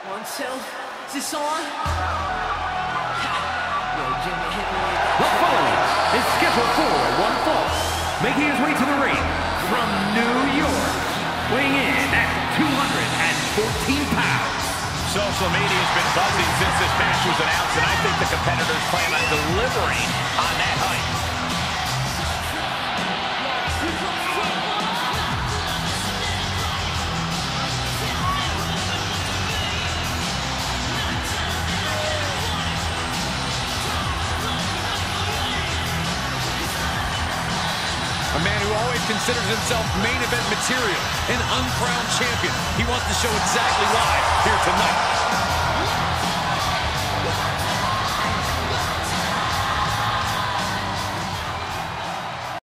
1, 2, is this on? Yo, Jimmy, hit me like that. The following is scheduled for one fall, making his way to the ring from New York, weighing in at 214 pounds. Social media has been buzzing since this match was announced, and I think the competitors plan on delivering on that hype. A man who always considers himself main event material, an uncrowned champion. He wants to show exactly why here tonight.